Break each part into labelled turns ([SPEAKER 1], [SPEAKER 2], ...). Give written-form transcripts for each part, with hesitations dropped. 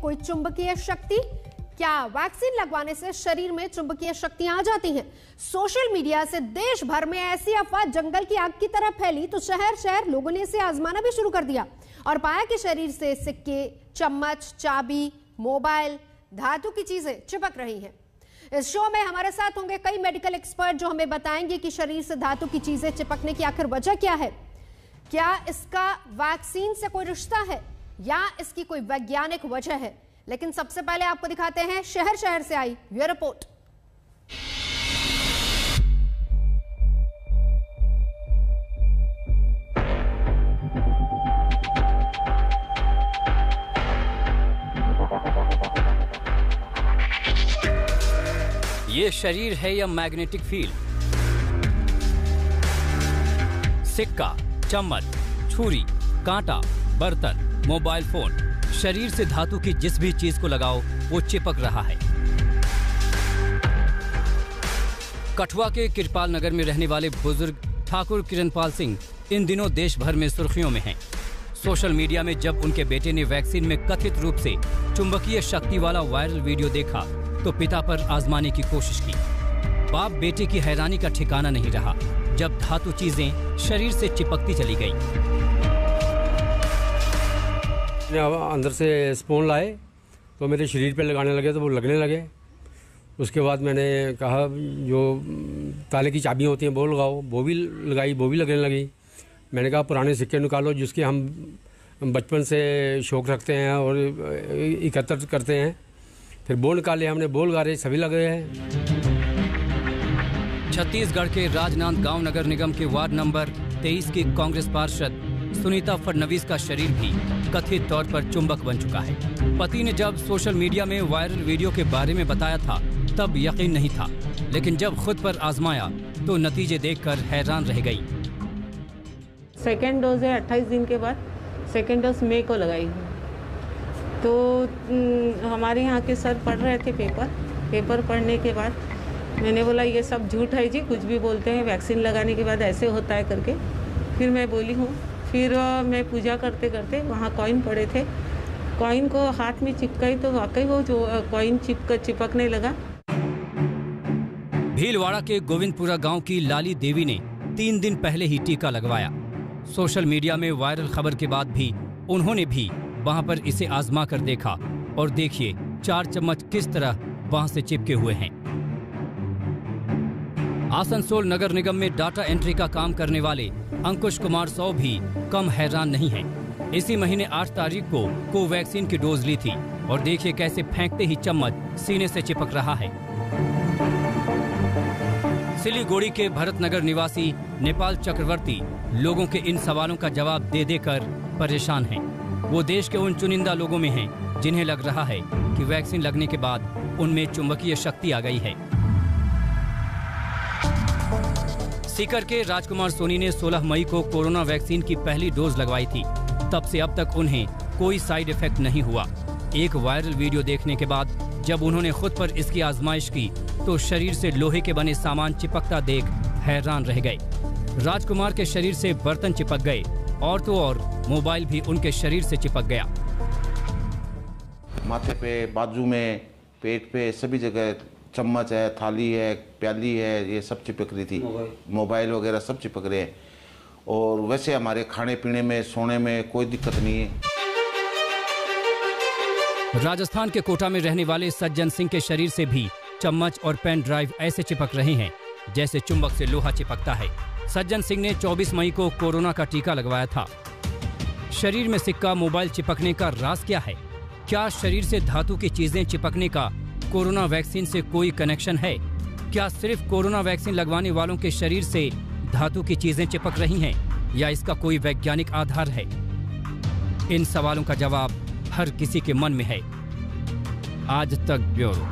[SPEAKER 1] कोई चुंबकीय शक्ति? क्या वैक्सीन लगवाने से शरीर में चुंबकीय शक्तियां आ जाती हैं? सोशल मीडिया से देश भर में ऐसी अफवाह जंगल की आग की तरह फैली तो शहर शहर लोगों ने इसे आजमाना भी शुरू कर दिया और पाया कि शरीर से सिक्के, चम्मच, चाबी, मोबाइल, धातु की चीजें चिपक रही हैं। इस शो में हमारे साथ होंगे कई मेडिकल एक्सपर्ट जो हमें बताएंगे कि शरीर से धातु की चीजें चिपकने की आखिर वजह क्या है। क्या इसका वैक्सीन से कोई रिश्ता है या इसकी कोई वैज्ञानिक वजह है? लेकिन सबसे पहले आपको दिखाते हैं शहर शहर से आई ये रिपोर्ट।
[SPEAKER 2] ये शरीर है या मैग्नेटिक फील्ड? सिक्का, चम्मच, छुरी, कांटा, बर्तन, मोबाइल फोन, शरीर से धातु की जिस भी चीज को लगाओ वो चिपक रहा है। कठुआ के कृपाल नगर में रहने वाले बुजुर्ग ठाकुर किरणपाल सिंह इन दिनों देश भर में सुर्खियों में हैं। सोशल मीडिया में जब उनके बेटे ने वैक्सीन में कथित रूप से चुंबकीय शक्ति वाला वायरल वीडियो देखा तो पिता पर आजमाने की कोशिश की। बाप बेटे की हैरानी का ठिकाना नहीं रहा जब धातु चीजें शरीर से चिपकती चली गई।
[SPEAKER 3] अंदर से स्पून लाए तो मेरे शरीर पे लगाने लगे तो वो लगने लगे। उसके बाद मैंने कहा जो ताले की चाबियां होती हैं वो लगाओ, वो भी लगाई, वो भी लगने लगी। मैंने कहा पुराने सिक्के निकालो जिसके हम बचपन से शौक रखते हैं और एकत्र करते हैं। फिर वो निकाले हमने, वो लगा रहे, सभी लग रहे हैं।
[SPEAKER 2] छत्तीसगढ़ के राजनांदगांव नगर निगम के वार्ड नंबर 23 की कांग्रेस पार्षद सुनीता फडणवीस का शरीर भी कथित तौर पर चुंबक बन चुका है। पति ने जब सोशल मीडिया में वायरल वीडियो के बारे में बताया था तब यकीन नहीं था, लेकिन जब खुद पर आजमाया तो नतीजे देखकर हैरान रह गई।
[SPEAKER 4] सेकेंड डोज है 28 दिन के बाद, सेकेंड डोज मई को लगाई हूँ। तो हमारे यहाँ के सर पढ़ रहे थे पेपर पढ़ने के बाद मैंने बोला ये सब झूठ है जी, कुछ भी बोलते हैं, वैक्सीन लगाने के बाद ऐसे होता है करके। फिर मैं बोली हूँ। फिर मैं पूजा करते करते वहाँ कॉइन पड़े थे, कॉइन को हाथ में चिपकाई तो वाकई वो जो कॉइन चिपकने लगा।
[SPEAKER 2] भीलवाड़ा के गोविंदपुरा गांव की लाली देवी ने 3 दिन पहले ही टीका लगवाया। सोशल मीडिया में वायरल खबर के बाद भी उन्होंने भी वहां पर इसे आजमा कर देखा और देखिए 4 चम्मच किस तरह वहां से चिपके हुए हैं। आसनसोल नगर निगम में डाटा एंट्री का काम करने वाले अंकुश कुमार सौ भी कम हैरान नहीं हैं। इसी महीने 8 तारीख को कोवैक्सीन की डोज ली थी और देखिए कैसे फेंकते ही चम्मच सीने से चिपक रहा है। सिलीगुड़ी के भरतनगर निवासी नेपाल चक्रवर्ती लोगों के इन सवालों का जवाब दे देकर परेशान हैं। वो देश के उन चुनिंदा लोगों में हैं जिन्हें लग रहा है कि वैक्सीन लगने के बाद उनमें चुंबकीय शक्ति आ गई है। सीकर के राजकुमार सोनी ने 16 मई को कोरोना वैक्सीन की पहली डोज लगवाई थी। तब से अब तक उन्हें कोई साइड इफेक्ट नहीं हुआ। एक वायरल वीडियो देखने के बाद जब उन्होंने खुद पर इसकी आजमाइश की तो शरीर से लोहे के बने सामान चिपकता देख हैरान रह गए। राजकुमार के शरीर से बर्तन चिपक गए और तो और मोबाइल भी उनके शरीर से चिपक गया।
[SPEAKER 5] माथे पे, बाजू में, पेट पे, सभी जगह चम्मच है, थाली है, प्याली है, ये सब चिपक रही थी। मोबाइल वगैरह सब चिपक रहे हैं। और वैसे हमारे खाने पीने में, सोने में कोई दिक्कत नहीं है।
[SPEAKER 2] राजस्थान के कोटा में रहने वाले सज्जन सिंह के शरीर से भी चम्मच और पेन ड्राइव ऐसे चिपक रहे हैं जैसे चुंबक से लोहा चिपकता है। सज्जन सिंह ने 24 मई को कोरोना का टीका लगवाया था। शरीर में सिक्का, मोबाइल चिपकने का राज क्या है? क्या शरीर से धातु की चीजें चिपकने का कोरोना वैक्सीन से कोई कनेक्शन है? क्या सिर्फ कोरोना वैक्सीन लगवाने वालों के शरीर से धातु की चीजें चिपक रही हैं या इसका कोई वैज्ञानिक आधार है? इन सवालों का जवाब हर किसी के मन में है। आज तक ब्यूरो।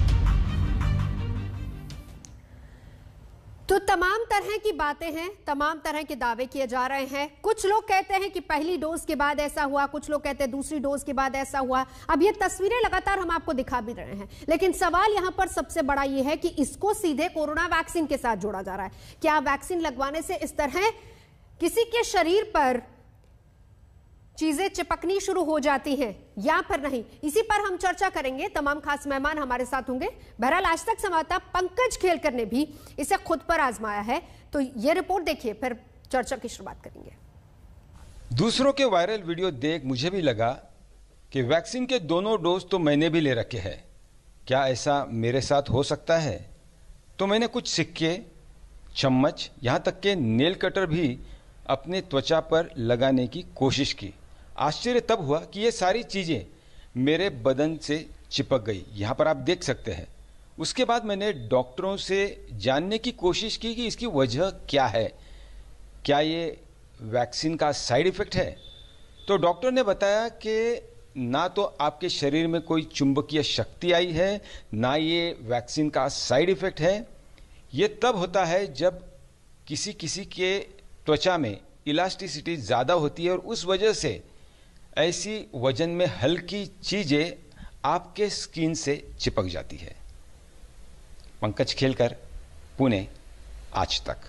[SPEAKER 1] तो तमाम तरह की बातें हैं, तमाम तरह के दावे किए जा रहे हैं। कुछ लोग कहते हैं कि पहली डोज के बाद ऐसा हुआ, कुछ लोग कहते हैं दूसरी डोज के बाद ऐसा हुआ। अब ये तस्वीरें लगातार हम आपको दिखा भी रहे हैं, लेकिन सवाल यहां पर सबसे बड़ा ये है कि इसको सीधे कोरोना वैक्सीन के साथ जोड़ा जा रहा है। क्या वैक्सीन लगवाने से इस तरह किसी के शरीर पर चीजें चिपकनी शुरू हो जाती हैं या फिर नहीं, इसी पर हम चर्चा करेंगे। तमाम खास मेहमान हमारे साथ होंगे। बहरहाल आज तक संवाददाता पंकज खेलकर ने भी इसे खुद पर आजमाया है, तो ये रिपोर्ट देखिए, फिर चर्चा की शुरुआत करेंगे।
[SPEAKER 6] दूसरों के वायरल वीडियो देख मुझे भी लगा कि वैक्सीन के दोनों डोज तो मैंने भी ले रखे हैं, क्या ऐसा मेरे साथ हो सकता है? तो मैंने कुछ सिक्के, चम्मच, यहाँ तक के नेल कटर भी अपने त्वचा पर लगाने की कोशिश की। आश्चर्य तब हुआ कि ये सारी चीज़ें मेरे बदन से चिपक गई, यहाँ पर आप देख सकते हैं। उसके बाद मैंने डॉक्टरों से जानने की कोशिश की कि इसकी वजह क्या है, क्या ये वैक्सीन का साइड इफ़ेक्ट है? तो डॉक्टर ने बताया कि ना तो आपके शरीर में कोई चुंबकीय शक्ति आई है, ना ये वैक्सीन का साइड इफ़ेक्ट है। ये तब होता है जब किसी किसी के त्वचा में इलास्टिसिटी ज़्यादा होती है और उस वजह से ऐसी वजन में हल्की चीज़ें आपके स्किन से चिपक जाती है। पंकज खेलकर, पुणे, आज तक।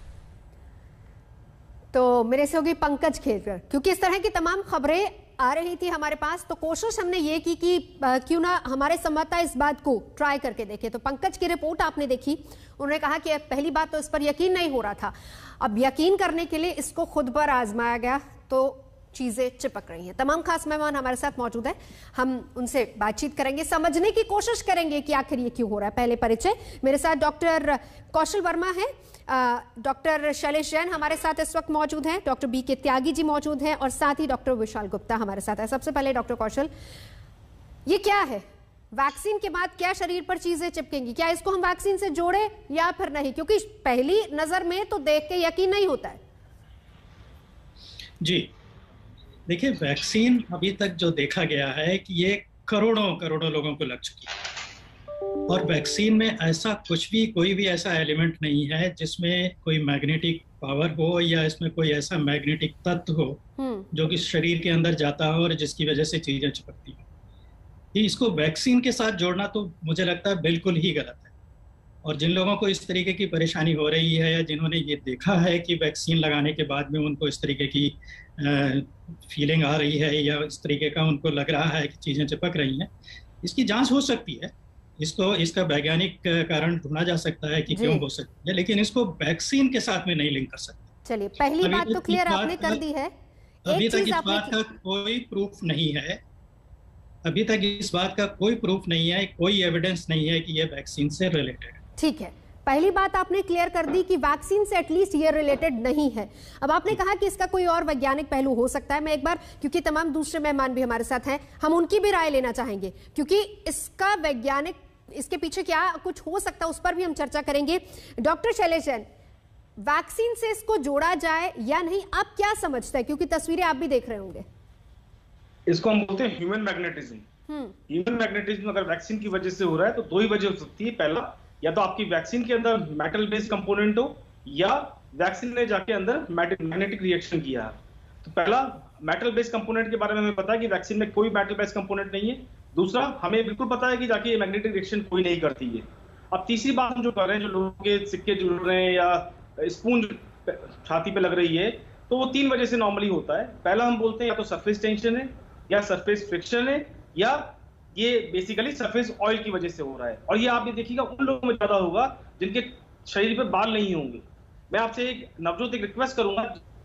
[SPEAKER 1] तो मेरे से होगी पंकज खेलकर, क्योंकि इस तरह की तमाम खबरें आ रही थी हमारे पास, तो कोशिश हमने ये की कि क्यों ना हमारे संवाददाता इस बात को ट्राई करके देखे। तो पंकज की रिपोर्ट आपने देखी, उन्होंने कहा कि पहली बात तो इस पर यकीन नहीं हो रहा था, अब यकीन करने के लिए इसको खुद पर आजमाया गया तो चीजें चिपक रही हैं। तमाम खास मेहमान हमारे साथ मौजूद हैं, हम उनसे बातचीत करेंगे, समझने की कोशिश करेंगे कि आखिर ये क्यों हो रहा है। पहले परिचय, मेरे साथ डॉक्टर कौशल वर्मा है, डॉक्टर शैलेश जैन हमारे साथ इस वक्त मौजूद हैं, डॉक्टर बीके त्यागी जी मौजूद हैं और साथ ही डॉक्टर विशाल गुप्ता हमारे साथ है। सबसे पहले डॉक्टर कौशल, ये क्या है? वैक्सीन के बाद क्या शरीर पर चीजें चिपकेंगी? क्या इसको हम वैक्सीन से जोड़े या फिर नहीं? क्योंकि पहली नजर में तो देख के यकीन नहीं होता है।
[SPEAKER 7] जी देखिए, वैक्सीन अभी तक जो देखा गया है कि ये करोड़ों करोड़ों लोगों को लग चुकी है और वैक्सीन में ऐसा कुछ भी, कोई भी ऐसा एलिमेंट नहीं है जिसमें कोई मैग्नेटिक पावर हो या इसमें कोई ऐसा मैग्नेटिक तत्व हो जो कि शरीर के अंदर जाता हो और जिसकी वजह से चीजें चिपकती हैं। इसको वैक्सीन के साथ जोड़ना तो मुझे लगता है बिल्कुल ही गलत है। और जिन लोगों को इस तरीके की परेशानी हो रही है या जिन्होंने ये देखा है कि वैक्सीन लगाने के बाद में उनको इस तरीके की फीलिंग आ रही है या इस तरीके का उनको लग रहा है कि चीज़ें चिपक रही हैं, इसकी जांच हो सकती है, इसका वैज्ञानिक कारण ढूंढा जा सकता है कि क्यों हो सकती है, लेकिन इसको वैक्सीन के साथ में नहीं लिंक कर सकते।
[SPEAKER 1] चलिए, पहली बात तो क्लियर आपने कर दी है।
[SPEAKER 7] अभी तक इस बात का कोई प्रूफ नहीं है, अभी तक इस बात का कोई प्रूफ नहीं है, कोई एविडेंस नहीं है कि ये वैक्सीन से रिलेटेड है।
[SPEAKER 1] ठीक है, पहली बात आपने क्लियर कर दी कि वैक्सीन से एटलीस्ट ये रिलेटेड नहीं है। अब आपने कहा कि इसका कोई और वैज्ञानिक पहलू हो सकता है। मैं एक बार, क्योंकि तमाम दूसरे मेहमान भी हमारे साथ हैं, हम उनकी भी राय लेना चाहेंगे, क्योंकि इसका वैज्ञानिक, इसके पीछे क्या कुछ हो सकता है उस पर भी हम चर्चा करेंगे। डॉक्टर शैलेश जैन, वैक्सीन से इसको जोड़ा जाए या नहीं, आप क्या समझते हैं? क्योंकि तस्वीरें आप भी देख रहे होंगे।
[SPEAKER 8] इसको हम बोलते हैं ह्यूमन मैग्नेटिज्म। ह्यूमन मैग्नेटिज्म अगर वैक्सीन की वजह से हो रहा है तो दो ही वजह हो सकती है। पहला, या तो आपकी वैक्सीन के अंदर मेटल बेस्ड कंपोनेंट हो या वैक्सीन ने जाके अंदर मैग्नेटिक रिएक्शन किया है। तो पहला, मेटल बेस्ड कंपोनेंट के बारे में हमें पता है कि वैक्सीन में कोई मेटल बेस्ड कंपोनेंट नहीं है। दूसरा, हमें बिल्कुल पता है कि जाके ये मैग्नेटिक रिएक्शन कोई नहीं करती है। अब तीसरी बात हम जो कर रहे हैं, जो लोगों के सिक्के जुड़ रहे हैं या स्पून छाती पे लग रही है, तो वो तीन वजह से नॉर्मली होता है। पहला हम बोलते हैं या तो सरफेस टेंशन है या सरफेस फ्रिक्शन है या ये बेसिकली सरफेस ऑयल की वजह से हो रहा है। और ये आप ये देखिएगा उन लोगों में ज्यादा होगा जिनके शरीर पे बाल नहीं होंगे। मैं आपसे एक नवजोत एक रिक्वेस्ट करूंगा,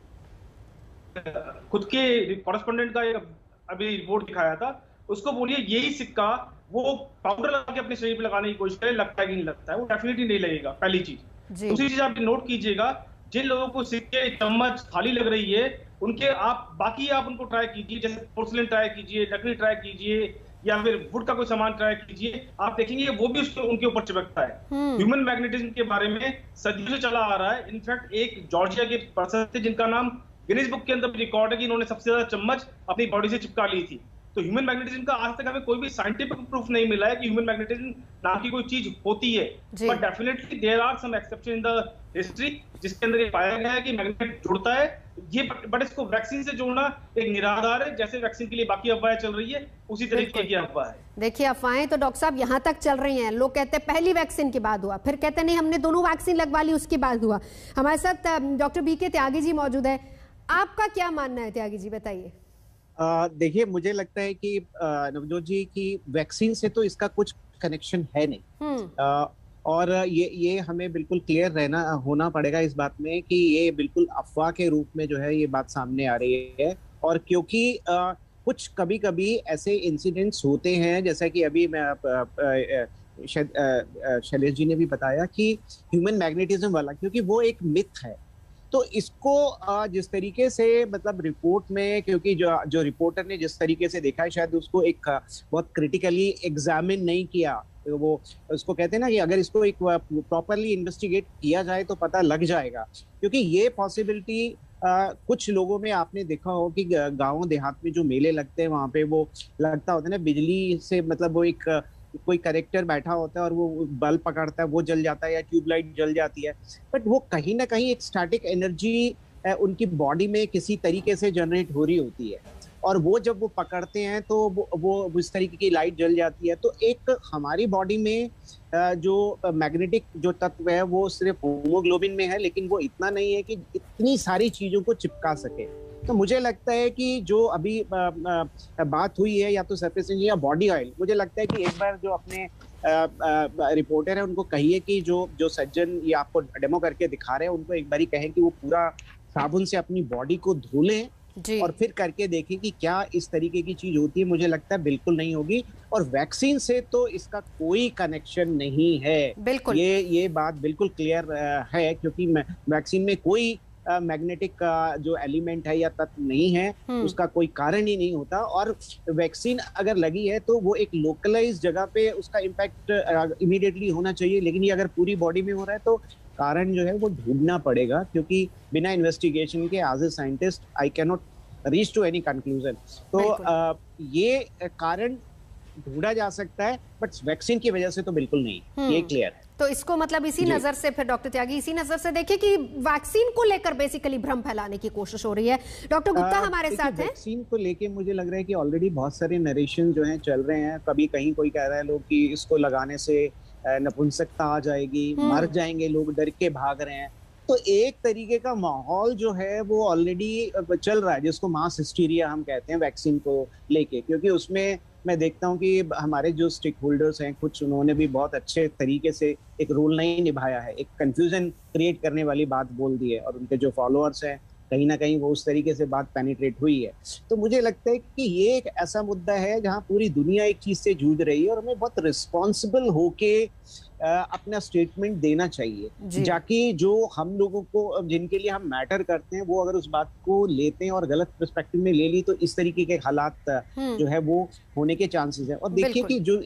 [SPEAKER 8] खुद के कॉरेस्पोंडेंट का अभी रिपोर्ट दिखाया था, उसको बोलिए यही सिक्का वो पाउडर लगा के अपने शरीर पे लगाने की कोशिश करे, लगता है कि नहीं लगता है, वो डेफिनेटली नहीं लगेगा, पहली चीज। दूसरी चीज आप नोट कीजिएगा, जिन लोगों को सिक्के, चम्मच, थाली लग रही है, उनके आप उनको ट्राई कीजिए, जैसे पोर्सलिन ट्राई कीजिए, लकड़ी ट्राई कीजिए या फिर वुड का कोई सामान ट्राई कीजिए, आप देखेंगे वो भी उनके ऊपर चिपकता है। ह्यूमन मैग्नेटिज्म के बारे में सदियों से चला आ रहा है। इनफैक्ट एक जॉर्जिया के पर्सन थे जिनका नाम गिनीज बुक के अंदर रिकॉर्ड है कि इन्होंने सबसे ज्यादा चम्मच अपनी बॉडी से चिपका ली थी। तो ह्यूमन मैग्नेटिज्म का आज तक हमें कोई भी साइंटिफिक प्रूफ नहीं मिला है कि ह्यूमन मैग्नेटिज्म नाम की कोई चीज होती है, but definitely there are some exception in the history जिसके अंदर ये पाया गया है कि मैग्नेट जुड़ता है। ये बट इसको वैक्सीन से जोड़ना एक निराधार है, जैसे वैक्सीन के लिए बाकी अफवाहें चल रही है उसी तरीके की अफवाह है।
[SPEAKER 1] देखिए, अफवाहें तो डॉक्टर साहब यहाँ तक चल रही हैं। लोग कहते हैं पहली वैक्सीन के बाद हुआ, फिर कहते नहीं हमने दोनों वैक्सीन लगवा ली उसके बाद हुआ। हमारे साथ डॉक्टर बीके त्यागी जी मौजूद है, आपका क्या मानना है त्यागी जी, बताइए।
[SPEAKER 9] देखिए, मुझे लगता है कि नवजोत जी की वैक्सीन से तो इसका कुछ कनेक्शन है नहीं। और ये हमें बिल्कुल क्लियर होना पड़ेगा इस बात में कि ये बिल्कुल अफवाह के रूप में जो है ये बात सामने आ रही है। और क्योंकि कुछ कभी कभी ऐसे इंसिडेंट्स होते हैं, जैसा कि अभी मैं शैलेश जी ने भी बताया कि ह्यूमन मैग्नेटिज्म वाला, क्योंकि वो एक मिथ है, तो इसको जिस तरीके से मतलब रिपोर्ट में, क्योंकि जो रिपोर्टर ने जिस तरीके से देखा है, शायद उसको एक बहुत क्रिटिकली एग्जामिन नहीं किया। तो वो उसको कहते हैं ना कि अगर इसको एक प्रॉपरली इन्वेस्टिगेट किया जाए तो पता लग जाएगा। क्योंकि ये पॉसिबिलिटी कुछ लोगों में आपने देखा हो कि गाँव देहात में जो मेले लगते हैं वहां पे वो लगता होता है ना, बिजली से मतलब वो एक कोई करेक्टर बैठा होता है और वो बल्ब पकड़ता है, वो जल जाता है, या ट्यूबलाइट जल जाती है, बट वो कहीं ना कहीं एक स्टैटिक एनर्जी उनकी बॉडी में किसी तरीके से जनरेट हो रही होती है, और वो जब वो पकड़ते हैं तो वो इस तरीके की लाइट जल जाती है। तो एक हमारी बॉडी में जो मैग्नेटिक जो तत्व है वो सिर्फ हीमोग्लोबिन में है, लेकिन वो इतना नहीं है कि इतनी सारी चीजों को चिपका सके। तो मुझे लगता है कि जो अभी बात हुई है या तो सरफेस या बॉडी ऑयल, मुझे लगता है कि एक बार जो अपने रिपोर्टर है उनको कहिए कि जो सज्जन ये आपको डेमो करके दिखा रहे हैं उनको एक बारी कहें कि वो पूरा साबुन से अपनी बॉडी को धो लें और फिर करके देखें कि क्या इस तरीके की चीज होती है। मुझे लगता है बिल्कुल नहीं होगी, और वैक्सीन से तो इसका कोई कनेक्शन नहीं है। बिल्कुल ये बात बिल्कुल क्लियर है, क्योंकि वैक्सीन में कोई मैग्नेटिक का जो एलिमेंट है या तत्व नहीं है, उसका कोई कारण ही नहीं होता। और वैक्सीन अगर लगी है तो वो एक लोकलाइज जगह पे उसका इम्पैक्ट इमीडिएटली होना चाहिए, लेकिन ये अगर पूरी बॉडी में हो रहा है तो कारण जो है वो ढूंढना पड़ेगा, क्योंकि बिना इन्वेस्टिगेशन के as a scientist I can not reach to any conclusion. तो ये कारण ढूंढा जा सकता है, बट वैक्सीन की वजह से तो बिल्कुल नहीं, ये क्लियर है।
[SPEAKER 1] तो इसको मतलब इसी नजर से फिर डॉक्टर त्यागी इसी नजर से देखिए कि वैक्सीन को लेकर बेसिकली भ्रम फैलाने की कोशिश हो रही है। डॉक्टर गुप्ता हमारे साथ हैं।
[SPEAKER 9] वैक्सीन को लेके मुझे लग रहा है कि ऑलरेडी बहुत सारे नरेशन जो हैं चल रहे हैं। कभी कहीं कोई कह रहा है लोग कि इसको लगाने से नपुंसकता आ जाएगी, मर जाएंगे लोग, डर के भाग रहे हैं। तो एक तरीके का माहौल जो है वो ऑलरेडी चल रहा है, जिसको मास हिस्टीरिया हम कहते हैं वैक्सीन को लेके। क्योंकि उसमें मैं देखता हूं कि हमारे जो स्टेक होल्डर्स हैं कुछ, उन्होंने भी बहुत अच्छे तरीके से एक रोल नहीं निभाया है, एक कंफ्यूजन क्रिएट करने वाली बात बोल दी है, और उनके जो फॉलोअर्स हैं कहीं ना कहीं वो उस तरीके से बात पेनिट्रेट हुई है। तो मुझे लगता है कि ये एक ऐसा मुद्दा है जहां पूरी दुनिया एक चीज से जूझ रही है, और हमें बहुत रिस्पॉन्सिबल होके अपना स्टेटमेंट देना चाहिए, जाकि जो हम लोगों को, जिनके लिए हम मैटर करते हैं, वो अगर उस बात को लेते हैं और गलत पर्सपेक्टिव में ले ली तो इस तरीके के हालात जो है वो होने के चांसेस है। और देखिए कि जो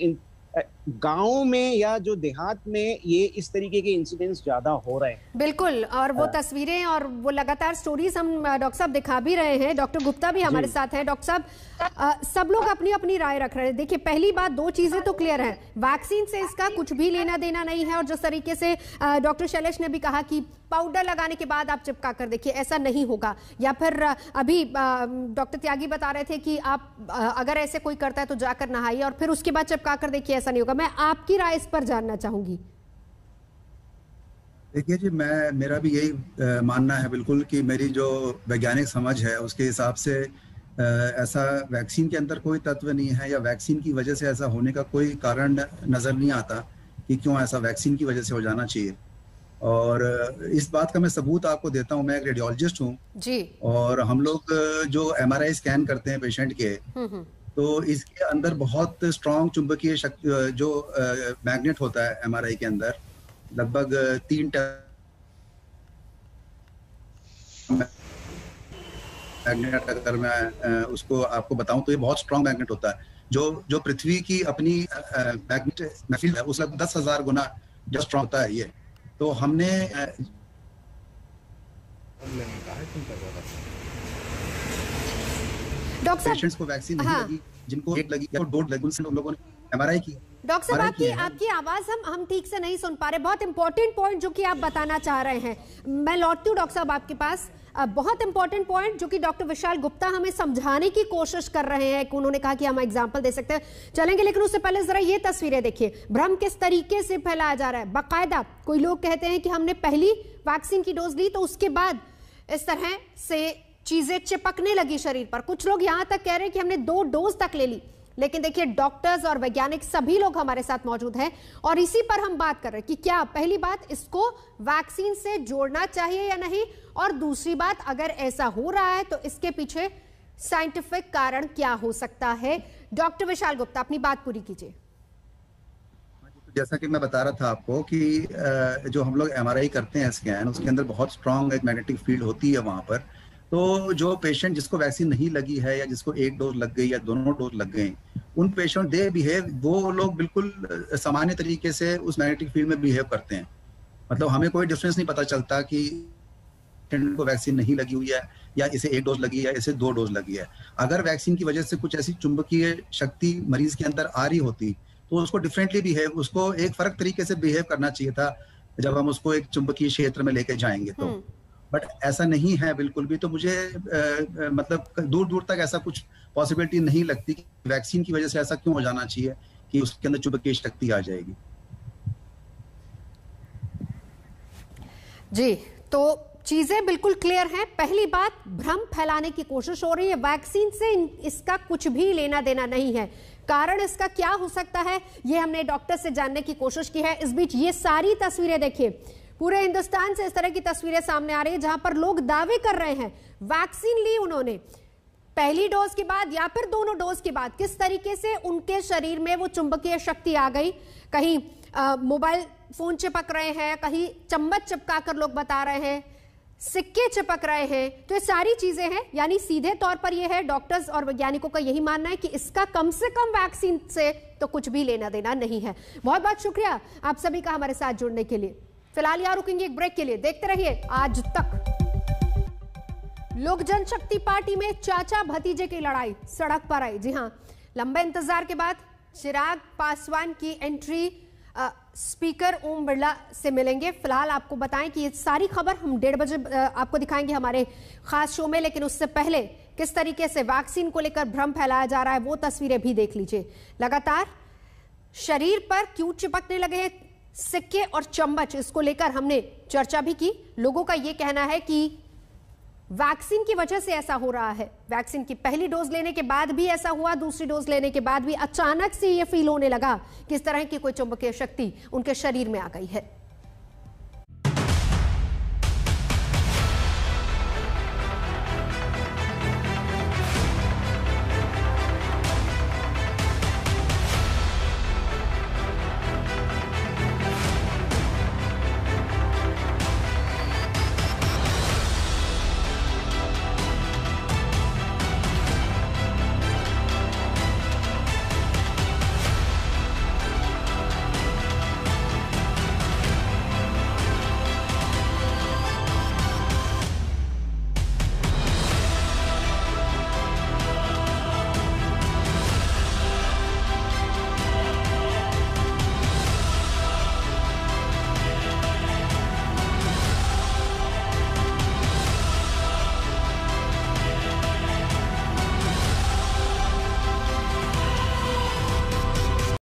[SPEAKER 9] गाँव में या जो देहात में ये इस तरीके के इंसिडेंट्स ज्यादा हो रहे हैं।
[SPEAKER 1] बिल्कुल, और वो तस्वीरें और वो लगातार स्टोरीज हम डॉक्टर साहब दिखा भी रहे हैं। डॉक्टर गुप्ता भी हमारे साथ हैं। डॉक्टर साहब, सब लोग अपनी अपनी राय रख रहे हैं। देखिए, पहली बात, दो चीजें तो क्लियर है, वैक्सीन से इसका कुछ भी लेना देना नहीं है। और जिस तरीके से डॉक्टर शैलेश ने भी कहा कि पाउडर लगाने के बाद आप चिपका कर देखिए, ऐसा नहीं होगा। या फिर अभी डॉक्टर त्यागी बता रहे थे कि आप अगर ऐसे कोई करता है तो जाकर नहाइए और फिर उसके बाद चिपका कर देखिए, ऐसा नहीं होगा। मैं आपकी राय इस पर जानना चाहूंगी।
[SPEAKER 10] देखिए जी, मेरा भी यही मानना है बिल्कुल कि मेरी जो वैज्ञानिक समझ है उसके हिसाब से ऐसा वैक्सीन के अंदर कोई तत्व नहीं है, या वैक्सीन की वजह से ऐसा होने का कोई कारण नजर नहीं आता कि क्यों ऐसा वैक्सीन की वजह से हो जाना चाहिए। और इस बात का मैं सबूत आपको देता हूँ। मैं एक रेडियोलॉजिस्ट हूँ जी, और हम लोग जो MRI स्कैन करते हैं पेशेंट के, तो इसके अंदर बहुत स्ट्रॉन्ग चुंबकीय शक्ति जो मैग्नेट होता है MRI के अंदर, लगभग 3 मैग्नेट, अगर मैं उसको आपको बताऊं तो ये बहुत स्ट्रॉन्ग मैग्नेट होता है, जो पृथ्वी की अपनी मैग्नेट महफिल है उससे 10,000 गुना जो स्ट्रॉन्ग होता है ये। तो हमने पेशेंट्स को वैक्सीन नहीं लगी, जिनको एक लगी या दो लगी, उन लोगों ने MRI की।
[SPEAKER 1] डॉक्टर साहब, आपकी आवाज हम ठीक से नहीं सुन पा रहे। बहुत इंपॉर्टेंट पॉइंट जो कि आप बताना चाह रहे हैं, मैं लौटती हूँ डॉक्टर साहब आपके पास। बहुत इंपॉर्टेंट पॉइंट जो कि डॉक्टर विशाल गुप्ता हमें समझाने की कोशिश कर रहे हैं। उन्होंने कहा कि हम एग्जांपल दे सकते हैं, चलेंगे, लेकिन उससे पहले जरा ये तस्वीरें देखिए। भ्रम किस तरीके से फैलाया जा रहा है। बाकायदा कोई लोग कहते हैं कि हमने पहली वैक्सीन की डोज ली तो उसके बाद इस तरह से चीजें चिपकने लगी शरीर पर। कुछ लोग यहां तक कह रहे हैं कि हमने 2 डोज तक ले ली। लेकिन देखिए, डॉक्टर्स और वैज्ञानिक सभी लोग हमारे साथ मौजूद हैं और इसी पर हम बात कर रहे हैं कि क्या पहली बात इसको वैक्सीन से जोड़ना चाहिए या नहीं, और दूसरी बात अगर ऐसा हो रहा है तो इसके पीछे साइंटिफिक कारण क्या हो सकता है। डॉक्टर विशाल गुप्ता, अपनी बात पूरी कीजिए।
[SPEAKER 10] जैसा कि मैं बता रहा था आपको कि जो हम लोग MRI करते हैं स्कैन, उसके अंदर बहुत स्ट्रांग एक मैग्नेटिक फील्ड होती है वहां पर। तो जो पेशेंट जिसको वैक्सीन नहीं लगी है या जिसको 1 डोज लग गई या दोनों डोज लग गए, उन पेशेंट दे बिहेव, वो लोग बिल्कुल सामान्य तरीके से उस मैग्नेटिक फील्ड में बिहेव करते हैं। मतलब हमें कोई डिफरेंस नहीं पता चलता कि पेशेंट को वैक्सीन नहीं लगी हुई है या इसे 1 डोज लगी है या इसे 2 डोज लगी है। अगर वैक्सीन की वजह से कुछ ऐसी चुंबकीय शक्ति मरीज के अंदर आ रही होती तो उसको डिफरेंटली बिहेव, उसको एक फर्क तरीके से बिहेव करना चाहिए था जब हम उसको एक चुंबकीय क्षेत्र में लेके जाएंगे तो। बट ऐसा नहीं है बिल्कुल भी। तो मुझे मतलब दूर दूर तक ऐसा कुछ पॉसिबिलिटी नहीं लगती कि वैक्सीन की वजह से ऐसा क्यों हो जाना चाहिए कि उसके अंदर चुंबकीय शक्ति आ जाएगी।
[SPEAKER 1] जी, तो चीजें बिल्कुल क्लियर हैं। पहली बात, भ्रम फैलाने की कोशिश हो रही है। वैक्सीन से इसका कुछ भी लेना देना नहीं है। कारण इसका क्या हो सकता है, ये हमने डॉक्टर से जानने की कोशिश की है। इस बीच ये सारी तस्वीरें देखिए, पूरे हिंदुस्तान से इस तरह की तस्वीरें सामने आ रही है जहां पर लोग दावे कर रहे हैं वैक्सीन ली उन्होंने पहली डोज के बाद या फिर दोनों डोज के बाद, किस तरीके से उनके शरीर में वो चुंबकीय शक्ति आ गई। कहीं मोबाइल फोन चिपक रहे हैं, कहीं चम्मच चिपका कर लोग बता रहे हैं, सिक्के चिपक रहे हैं। तो ये सारी चीजें हैं, यानी सीधे तौर पर यह है, डॉक्टर्स और वैज्ञानिकों का यही मानना है कि इसका कम से कम वैक्सीन से तो कुछ भी लेना देना नहीं है। बहुत बहुत शुक्रिया आप सभी का हमारे साथ जुड़ने के लिए। फिलहाल यहां रुकेंगे एक ब्रेक के लिए। देखते रहिए आज तक। लोक जनशक्ति पार्टी में चाचा भतीजे की लड़ाई सड़क पर आई। जी हां, लंबे इंतजार के बाद चिराग पासवान की एंट्री। स्पीकर ओम बिरला से मिलेंगे। फिलहाल आपको बताएं कि ये सारी खबर हम 1:30 बजे आपको दिखाएंगे हमारे खास शो में, लेकिन उससे पहले किस तरीके से वैक्सीन को लेकर भ्रम फैलाया जा रहा है वो तस्वीरें भी देख लीजिए। लगातार शरीर पर क्यों चिपकने लगे हैं सिक्के और चम्मच, इसको लेकर हमने चर्चा भी की। लोगों का यह कहना है कि वैक्सीन की वजह से ऐसा हो रहा है। वैक्सीन की पहली डोज लेने के बाद भी ऐसा हुआ, दूसरी डोज लेने के बाद भी अचानक से यह फील होने लगा कि इस तरह की कोई चुंबकीय शक्ति उनके शरीर में आ गई है।